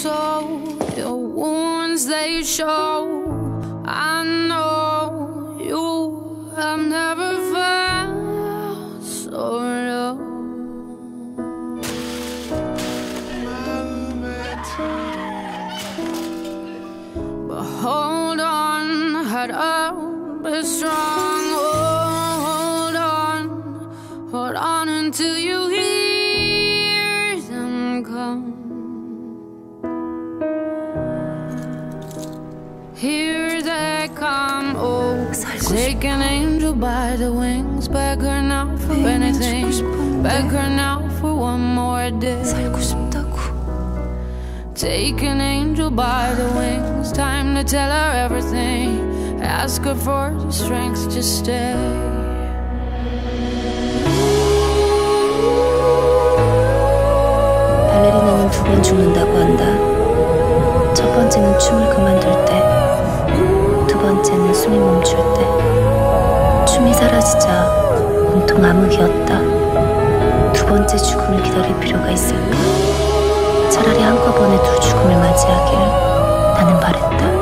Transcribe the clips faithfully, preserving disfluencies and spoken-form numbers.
so your wounds they show. I know you have never felt so low. But hold on, head up, be strong. Oh, hold on, hold on until you hear them come. Here they come, oh, take an angel by the wings. Beg her now for anything, beg her now for one more day. Take an angel by the wings, time to tell her everything. Ask her for the strength to stay. 발레리나는 두 번 죽는다고 한다. 첫 번째는 춤을 그만둘 때, 두 번째는 숨이 멈출 때. 춤이 사라지자 온통 암흑이었다. 두 번째 죽음을 기다릴 필요가 있을까? 차라리 한꺼번에 두 죽음을 맞이하길 나는 바랬다.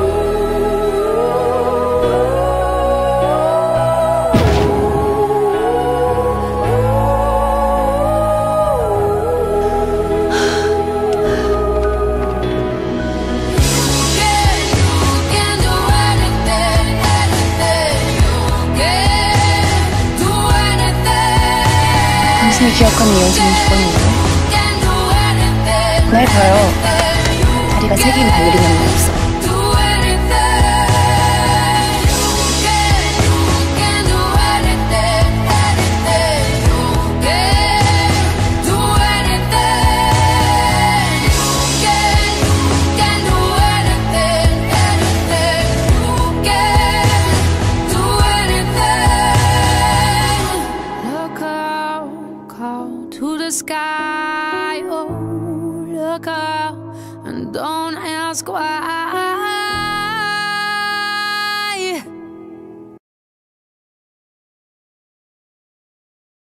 당신이 기억하는 예언서는 죽었는데 날 봐요. 다리가 세 개인 발레리나는 없어. To the sky, oh, look up and don't ask why.